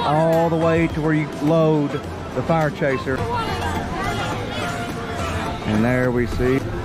all the way to where you load the fire chaser. And there we see